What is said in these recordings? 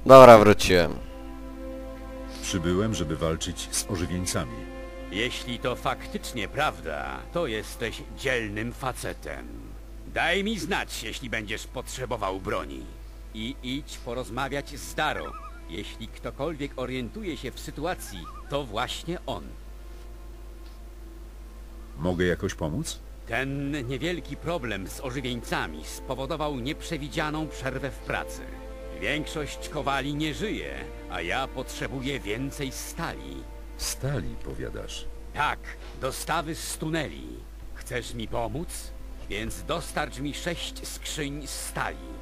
Dobra, wróciłem. Przybyłem, żeby walczyć z ożywieńcami. Jeśli to faktycznie prawda, to jesteś dzielnym facetem. Daj mi znać, jeśli będziesz potrzebował broni. I idź porozmawiać z Daro. Jeśli ktokolwiek orientuje się w sytuacji, to właśnie on. Mogę jakoś pomóc? Ten niewielki problem z ożywieńcami spowodował nieprzewidzianą przerwę w pracy. Większość kowali nie żyje, a ja potrzebuję więcej stali. Stali, powiadasz. Tak, dostawy z tuneli. Chcesz mi pomóc? Więc dostarcz mi 6 skrzyń stali.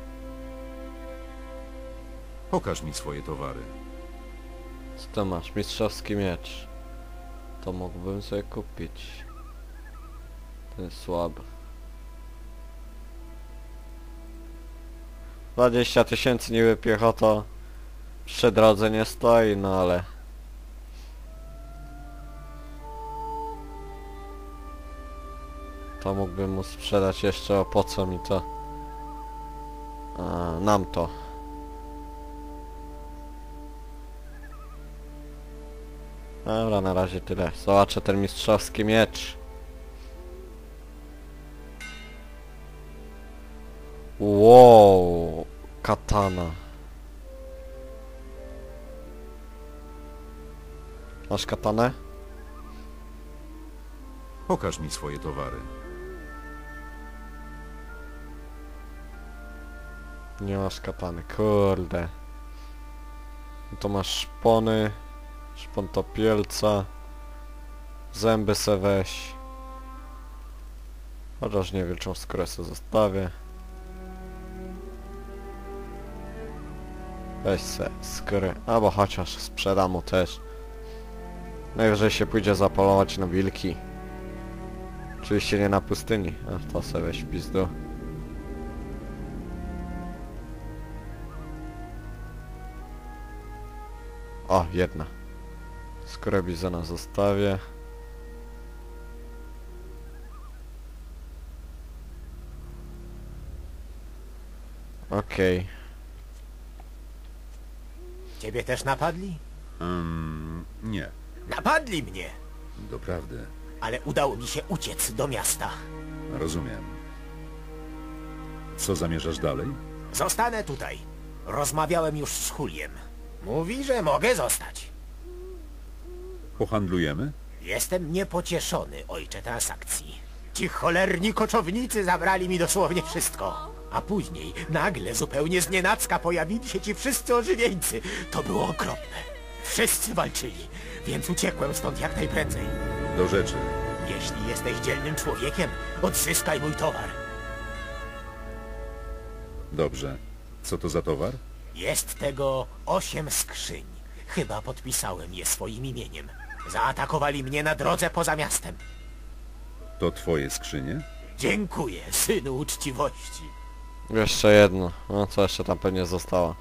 Pokaż mi swoje towary. Co to masz? Mistrzowski miecz. To mógłbym sobie kupić. To jest słaby. 20 000 niby piechota przy drodze nie stoi, no ale... To mógłbym mu sprzedać jeszcze, a po co mi to? Nam to. Dobra, na razie tyle. Zobaczę ten mistrzowski miecz. Wow, katana. Masz katanę? Pokaż mi swoje towary. Nie masz katany, kurde. No to masz szpony. Szpon topielca. Zęby se weź. Chociaż nie wilczą skórę se zostawię. Weź se skórę. Albo chociaż sprzedam mu też. Najwyżej się pójdzie zapolować na wilki. Oczywiście nie na pustyni. A to se weź w pizdu. O, jedna. Skórę bizona zostawię. Okej. Ciebie też napadli? Nie. Napadli mnie, Doprawdy. ale udało mi się uciec do miasta. Rozumiem. Co zamierzasz dalej? Zostanę tutaj. Rozmawiałem już z Huliem. Mówi, że mogę zostać. Pohandlujemy? Jestem niepocieszony, ojcze transakcji. Ci cholerni koczownicy zabrali mi dosłownie wszystko. A później, nagle, zupełnie znienacka pojawili się ci wszyscy ożywieńcy. To było okropne. Wszyscy walczyli, więc uciekłem stąd jak najprędzej. Do rzeczy. Jeśli jesteś dzielnym człowiekiem, odzyskaj mój towar. Dobrze. Co to za towar? Jest tego 8 skrzyń. Chyba podpisałem je swoim imieniem. Zaatakowali mnie na drodze poza miastem. To twoje skrzynie? Dziękuję, synu uczciwości. Jeszcze jedno. No co jeszcze tam pewnie zostało.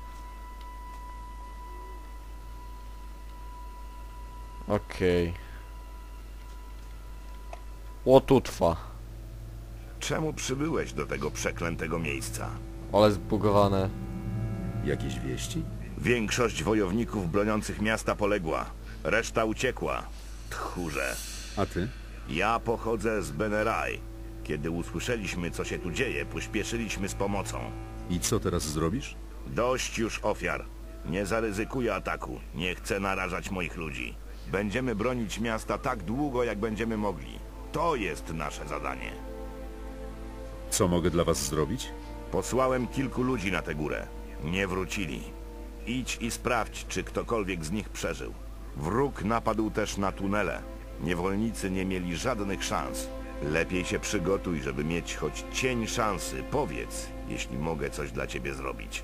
Okej. Łotutwa. Czemu przybyłeś do tego przeklętego miejsca? Ale zbugowane. Jakieś wieści? Większość wojowników broniących miasta poległa. Reszta uciekła. Tchórze. A ty? Ja pochodzę z Beneraj. Kiedy usłyszeliśmy, co się tu dzieje, pośpieszyliśmy z pomocą. I co teraz zrobisz? Dość już ofiar. Nie zaryzykuję ataku. Nie chcę narażać moich ludzi. Będziemy bronić miasta tak długo, jak będziemy mogli. To jest nasze zadanie. Co mogę dla was zrobić? Posłałem kilku ludzi na tę górę. Nie wrócili. Idź i sprawdź, czy ktokolwiek z nich przeżył. Wróg napadł też na tunele. Niewolnicy nie mieli żadnych szans. Lepiej się przygotuj, żeby mieć choć cień szansy. Powiedz, jeśli mogę coś dla ciebie zrobić.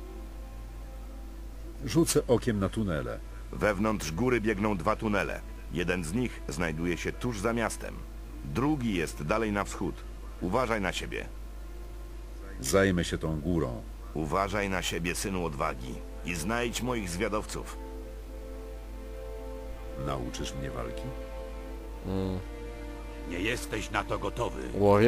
Rzucę okiem na tunele. Wewnątrz góry biegną 2 tunele. Jeden z nich znajduje się tuż za miastem. Drugi jest dalej na wschód. Uważaj na siebie. Zajmę się tą górą. Uważaj na siebie, synu odwagi. I znajdź moich zwiadowców. Nauczysz mnie walki? Nie jesteś na to gotowy.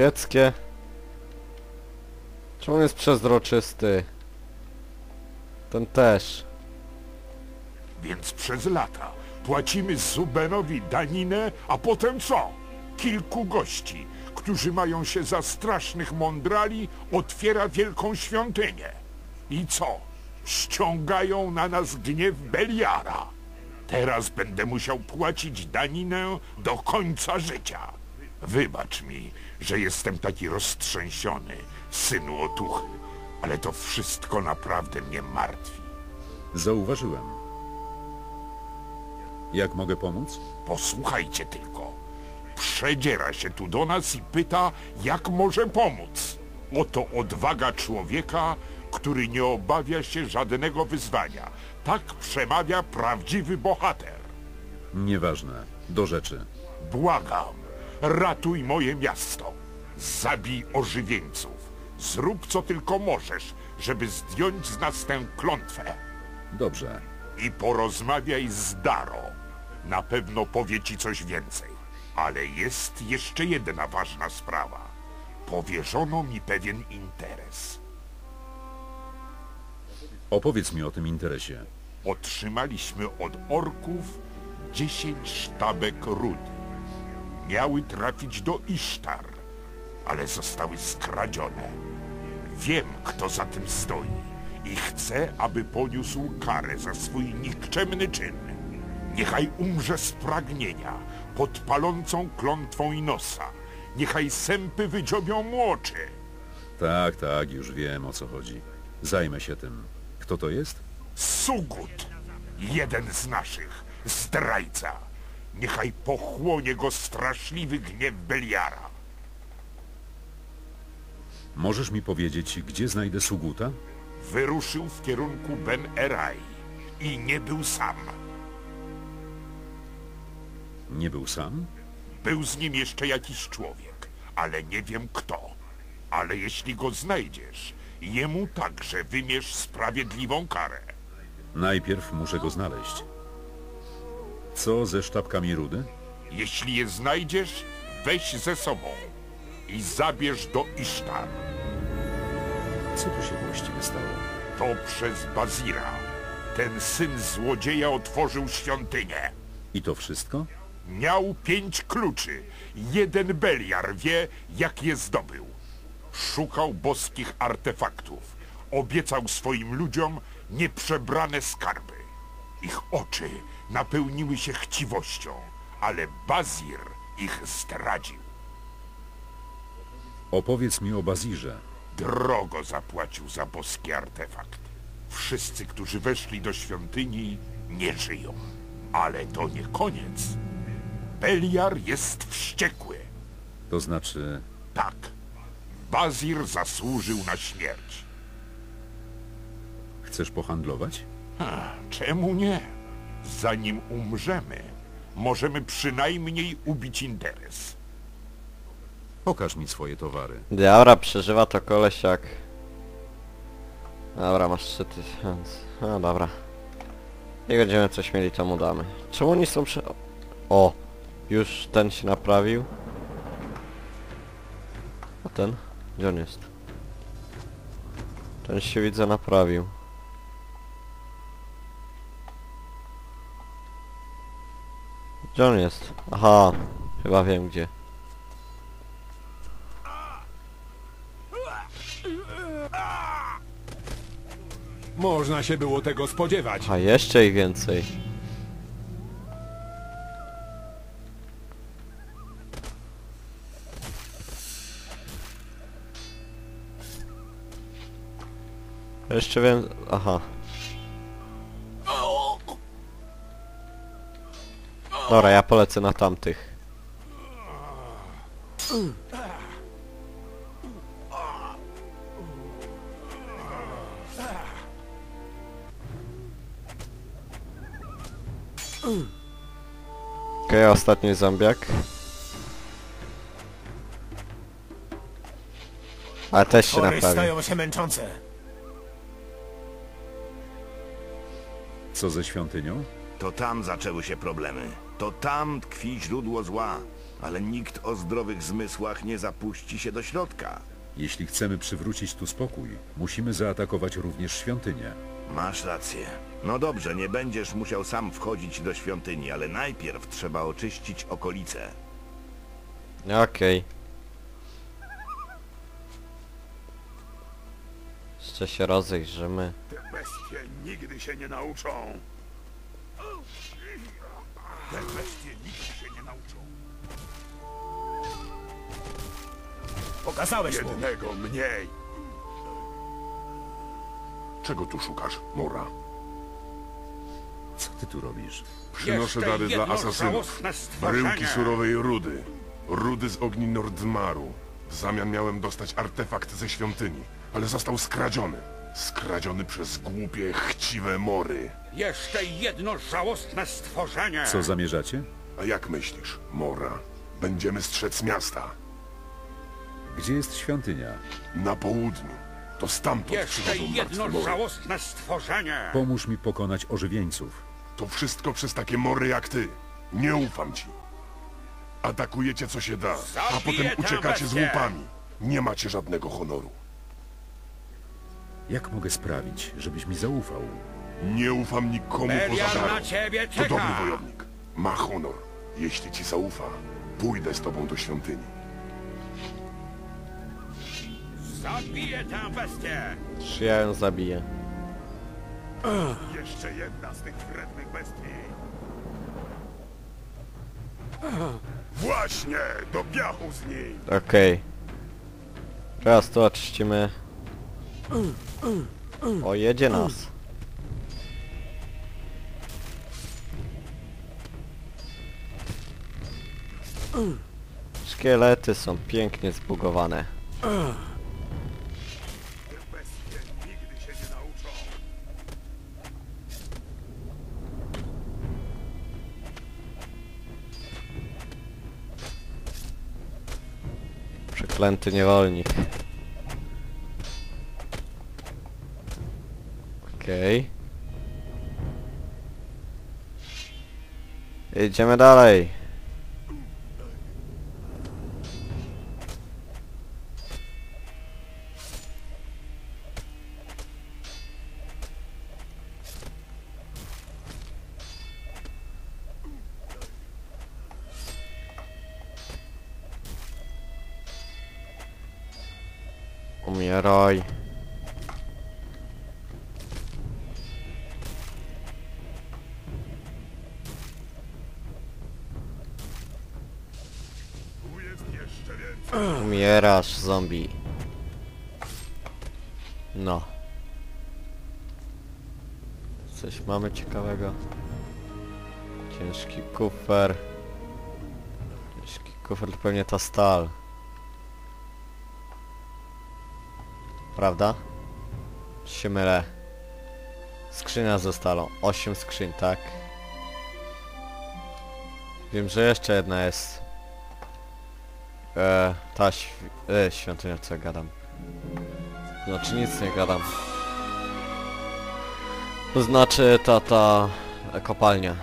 Łowieckie. Czemu on jest przezroczysty? Ten też. Więc przez lata płacimy Zubenowi daninę, a potem co? Kilku gości, którzy mają się za strasznych mądrali, otwiera wielką świątynię. I co? Ściągają na nas gniew Beliara. Teraz będę musiał płacić daninę do końca życia. Wybacz mi, że jestem taki roztrzęsiony, synu otuchy, ale to wszystko naprawdę mnie martwi. Zauważyłem. Jak mogę pomóc? Posłuchajcie tylko. Przedziera się tu do nas i pyta, jak może pomóc. Oto odwaga człowieka, który nie obawia się żadnego wyzwania. Tak przemawia prawdziwy bohater. Nieważne. Do rzeczy. Błagam, ratuj moje miasto. Zabij ożywieńców. Zrób co tylko możesz, żeby zdjąć z nas tę klątwę. Dobrze. I porozmawiaj z Daro. Na pewno powie ci coś więcej. Ale jest jeszcze jedna ważna sprawa. Powierzono mi pewien interes. Opowiedz mi o tym interesie. Otrzymaliśmy od orków 10 sztabek rudy. Miały trafić do Isztar, ale zostały skradzione. Wiem, kto za tym stoi i chcę, aby poniósł karę za swój nikczemny czyn. Niechaj umrze z pragnienia pod palącą klątwą Inosa. Niechaj sępy wydziobią mu oczy. Tak, tak, już wiem, o co chodzi. Zajmę się tym. Kto to jest? Sugut, jeden z naszych, zdrajca. Niechaj pochłonie go straszliwy gniew Beliara. Możesz mi powiedzieć, gdzie znajdę Suguta? Wyruszył w kierunku Ben Erai i nie był sam. Nie był sam? Był z nim jeszcze jakiś człowiek, ale nie wiem kto. Ale jeśli go znajdziesz, jemu także wymierz sprawiedliwą karę. Najpierw muszę go znaleźć. Co ze sztabkami rudy? Jeśli je znajdziesz, weź ze sobą i zabierz do Isztar. Co tu się właściwie stało? To przez Bazira. Ten syn złodzieja otworzył świątynię. I to wszystko? Miał 5 kluczy. Jeden Beliar wie, jak je zdobył. Szukał boskich artefaktów. Obiecał swoim ludziom nieprzebrane skarby. Ich oczy napełniły się chciwością, ale Bazir ich zdradził. Opowiedz mi o Bazirze. Drogo zapłacił za boski artefakt. Wszyscy, którzy weszli do świątyni, nie żyją. Ale to nie koniec. Beliar jest wściekły. To znaczy... Tak. Bazir zasłużył na śmierć. Chcesz pohandlować? Czemu nie? Zanim umrzemy, możemy przynajmniej ubić interes. Pokaż mi swoje towary. Dobra, przeżywa to koleś jak... Dobra, masz 3000. No dobra. Jak będziemy coś mieli, to mu damy. Czemu oni są przy... O! Już ten się naprawił. A ten? Gdzie on jest? Ten się widzę naprawił. Gdzie on jest? Aha, chyba wiem gdzie. Można się było tego spodziewać. A jeszcze i więcej. Jeszcze więcej... Aha. Dobra, ja polecę na tamtych. Okej, ostatni zombiak. Ale też się Chory naprawił. stają się męczące. Co ze świątynią? To tam zaczęły się problemy. To tam tkwi źródło zła. Ale nikt o zdrowych zmysłach nie zapuści się do środka. Jeśli chcemy przywrócić tu spokój, musimy zaatakować również świątynię. Masz rację. No dobrze, nie będziesz musiał sam wchodzić do świątyni, ale najpierw trzeba oczyścić okolice. Okej. Jeszcze się rozejrzymy. Te bestie nigdy się nie nauczą. Te bestie nigdy się nie nauczą. Pokazałeś mu. Jednego mniej. Czego tu szukasz, Mora? Co ty tu robisz? Przynoszę Jeszcze dary dla jedno asasynów. żałosne stworzenie. Bryłki surowej rudy. Rudy z ogni Nordmaru. W zamian miałem dostać artefakt ze świątyni, ale został skradziony. Skradziony przez głupie, chciwe mory. Jeszcze jedno żałosne stworzenie. Co zamierzacie? A jak myślisz, Mora? Będziemy strzec miasta. Gdzie jest świątynia? Na południu. To stamtąd Jeszcze przychodzą jedno martwe mory. żałosne stworzenie. Pomóż mi pokonać ożywieńców. To wszystko przez takie mory jak ty. Nie ufam ci. Atakujecie co się da, a Zabiję potem tę uciekacie z bestię. łupami. Nie macie żadnego honoru. Jak mogę sprawić, żebyś mi zaufał? Nie ufam nikomu Belial poza na Darą. ciebie To czeka. dobry wojownik. Ma honor. Jeśli ci zaufa, pójdę z tobą do świątyni. Zabiję tę bestię. Czy ja ją zabiję? Jeszcze jedna z tych wrednych bestii. Właśnie, do piachu z niej. Okej. Teraz to oczyścimy. O, jedzie nas. Szkielety są pięknie zbugowane. Te bestie nigdy się nie nauczą. Przeklęty niewolnik. Okej. Idziemy dalej. Umieraj. Tu jest jeszcze więcej. Umierasz, zombie. No. Coś mamy ciekawego. Ciężki kufer. Ciężki kufer to pewnie ta stal. Prawda? Czy się mylę? Skrzynia ze stalą. 8 skrzyń, tak? Wiem, że jeszcze jedna jest. Ta świątynia, co ja gadam. Znaczy nic nie gadam. To znaczy ta kopalnia.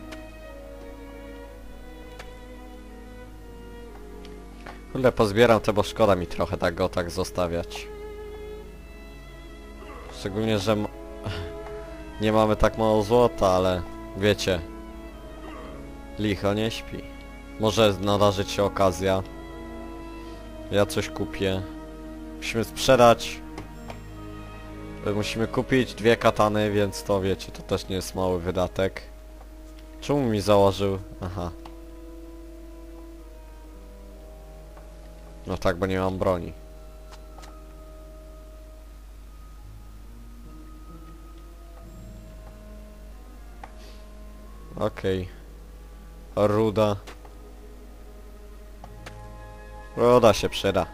Kurde, pozbieram te, bo szkoda mi trochę tak go tak zostawiać. Szczególnie, że nie mamy tak mało złota, ale wiecie. Licho nie śpi. Może nadarzyć się okazja. Ja coś kupię. Musimy sprzedać. Musimy kupić 2 katany, więc to wiecie, to też nie jest mały wydatek. Czemu mi założył? Aha. No tak, bo nie mam broni. Okej. Ruda. Ruda się przyda.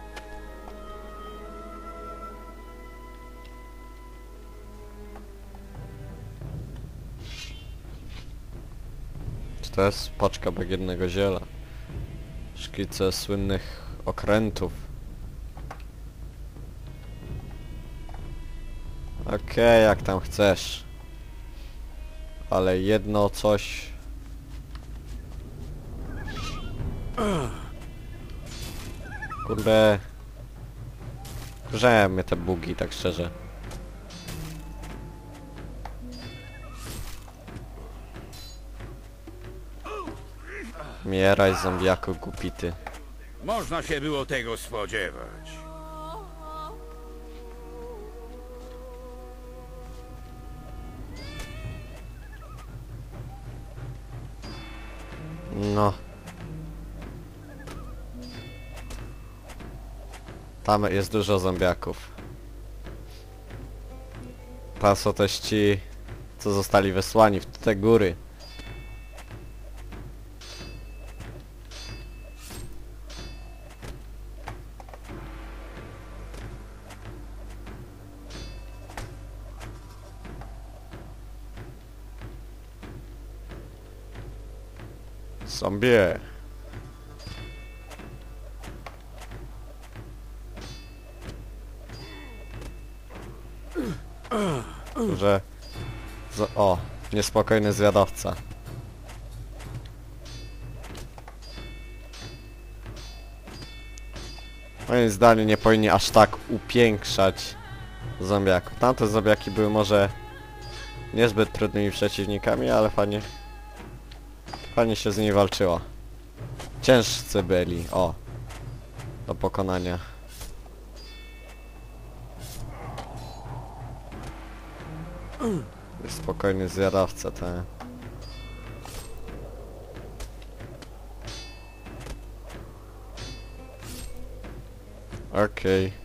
Czy to jest paczka bagiennego ziela? Szkice słynnych okrętów. Okej, jak tam chcesz. Ale jedno coś... Kurde... Wkurzają mnie te bugi, tak szczerze. Mieraj, zombiaku głupity. Można się było tego spodziewać. No. Tam jest dużo zombiaków. Tam są też ci, co zostali wysłani w te góry. Zombie. Że... O, niespokojny zwiadowca. Moim zdaniem nie powinni aż tak upiększać zombiaków. Tamte zombiaki były może niezbyt trudnymi przeciwnikami, ale fajnie się z nimi walczyło. Ciężcy byli, o, do pokonania. Spokojny zjadawca, ten. Okej.